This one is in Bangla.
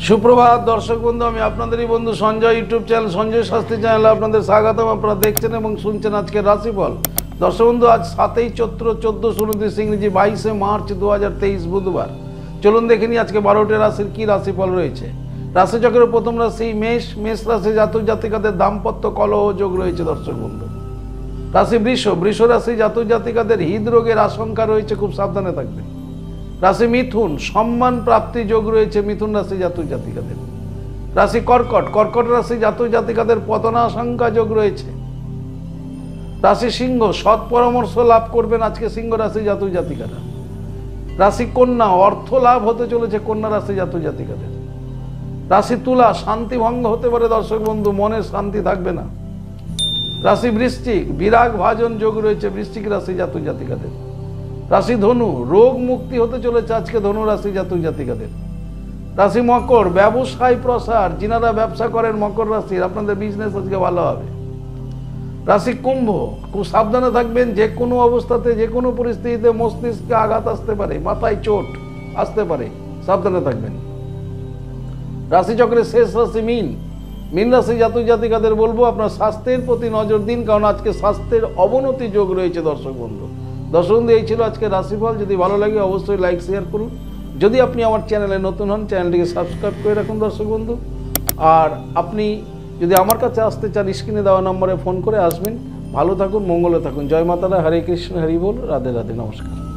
সুপ্রভাত দর্শক বন্ধু, আমি আপনাদেরই বন্ধু সঞ্জয়। ইউটিউব চ্যানেল সঞ্জয় শাস্ত্রী চ্যানেলে আপনাদের স্বাগতম। আপনারা দেখছেন এবং শুনছেন আজকের রাশিফল। দর্শক বন্ধু, আজ 7ই চৈত্র 1429 ইংরেজি 22শে মার্চ 2023 বুধবার। চলুন দেখে নিই আজকে 12টি রাশির কী রাশিফল রয়েছে। রাশিচক্রের প্রথম রাশি মেষ। মেষ রাশি জাতক জাতিকাদের দাম্পত্য কলহ যোগ রয়েছে দর্শক বন্ধু। রাশি বৃষ। বৃষ রাশি জাতক জাতিকাদের হৃদরোগের আশঙ্কা রয়েছে, খুব সাবধানে থাকবেন। রাশি মিথুন। সম্মান প্রাপ্তি যোগ রয়েছে মিথুন রাশি জাতক জাতিকাদের। রাশি কর্কট। কর্কট রাশি জাতক জাতিকাদের পতনাশঙ্কা যোগ রয়েছে। রাশি সিংহ। সৎ পরামর্শ লাভ করবেন আজকে সিংহ রাশি জাতক জাতিকারা। রাশি কন্যা। অর্থ লাভ হতে চলেছে কন্যা রাশি জাতক জাতিকাদের। রাশি তুলা। শান্তি ভঙ্গ হতে পারে দর্শক বন্ধু, মনে শান্তি থাকবে না। রাশি বৃশ্চিক। বিরাগ ভাজন যোগ রয়েছে বৃশ্চিক রাশি জাতক জাতিকাদের। রাশি ধনু। রোগ মুক্তি হতে চলেছে আজকে ধনু রাশি জাতক জাতিকাদের। রাশি মকর। ব্যবসায় প্রসার। যিনারা ব্যবসা করেন মকর রাশির, আপনাদের বিজনেস আজকে ভালো হবে। রাশি কুম্ভ। খুব সাবধানে থাকবেন, যে কোনো অবস্থাতে যে কোনো পরিস্থিতিতে মস্তিষ্কে আঘাত আসতে পারে, মাথায় চোট আসতে পারে, সাবধানে থাকবেন। রাশিচক্রের শেষ রাশি মীন। মীন রাশি জাতক জাতিকাদের বলবো আপনার স্বাস্থ্যের প্রতি নজর দিন, কারণ আজকে স্বাস্থ্যের অবনতি যোগ রয়েছে দর্শক বন্ধু। দর্শক বন্ধু, এই ছিল আজকে রাশিফল। যদি ভালো লাগে অবশ্যই লাইক শেয়ার করুন। যদি আপনি আমার চ্যানেলে নতুন হন, চ্যানেলটিকে সাবস্ক্রাইব করে রাখুন দর্শক বন্ধু। আর আপনি যদি আমার কাছে আসতে চান, স্ক্রিনে দেওয়া নম্বরে ফোন করে আসবেন। ভালো থাকুন, মঙ্গলে থাকুন। জয় মাতারা, হরে কৃষ্ণ, হরি বল, রাধে রাধে, নমস্কার।